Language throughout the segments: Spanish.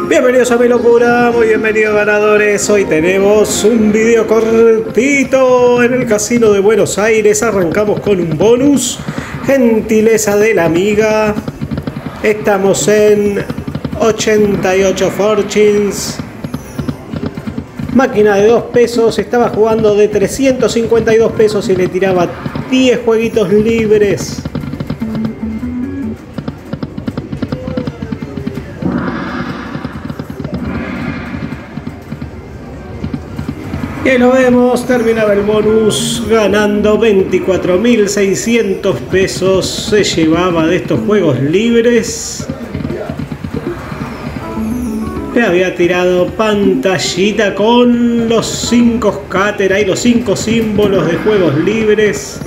Bienvenidos a Mi Locura, muy bienvenidos ganadores. Hoy tenemos un video cortito en el Casino de Buenos Aires. Arrancamos con un bonus, gentileza de la amiga. Estamos en 88 fortunes. Máquina de 2 pesos, estaba jugando de 352 pesos y le tiraba 10 jueguitos libres. Y lo vemos, terminaba el bonus ganando 24.600 pesos. Se llevaba de estos juegos libres. Le había tirado pantallita con los 5 scatter y los 5 símbolos de juegos libres.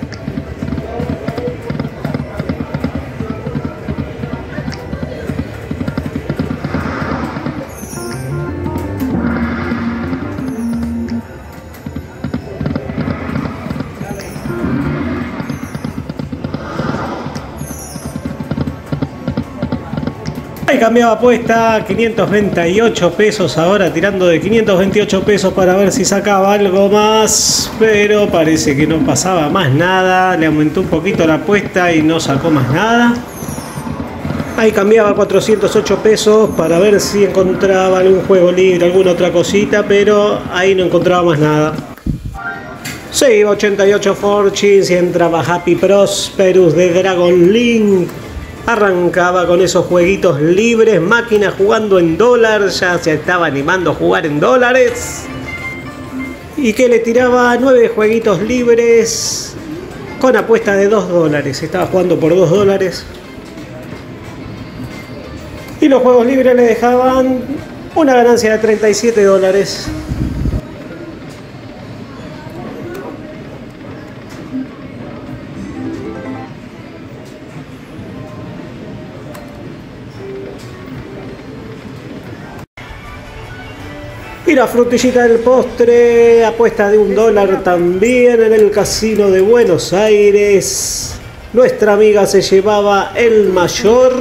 Ahí cambiaba apuesta, 528 pesos, ahora tirando de 528 pesos para ver si sacaba algo más, pero parece que no pasaba más nada. Le aumentó un poquito la apuesta y no sacó más nada. Ahí cambiaba 408 pesos para ver si encontraba algún juego libre, alguna otra cosita, pero ahí no encontraba más nada. Se iba 88 fortunes y entraba Happy Prosperous de Dragon Link. Arrancaba con esos jueguitos libres, máquina jugando en dólares, ya se estaba animando a jugar en dólares. Y que le tiraba 9 jueguitos libres con apuesta de 2 dólares, estaba jugando por 2 dólares. Y los juegos libres le dejaban una ganancia de 37 dólares. Y la frutillita del postre, apuesta de 1 dólar también en el Casino de Buenos Aires. Nuestra amiga se llevaba el mayor.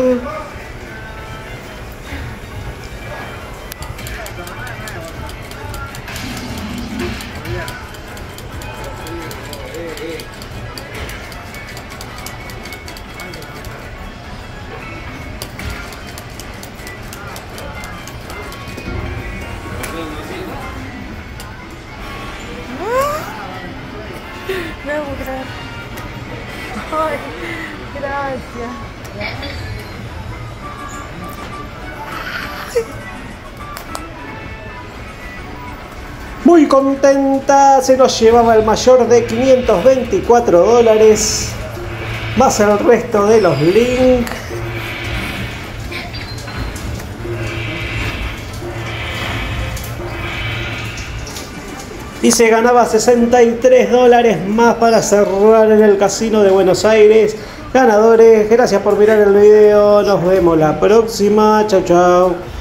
No, gracias. Ay, gracias. Muy contenta, se nos llevaba el mayor de 524 dólares, más el resto de los links. Y se ganaba 63 dólares más para cerrar en el Casino de Buenos Aires. Ganadores, gracias por mirar el video. Nos vemos la próxima. Chau, chau.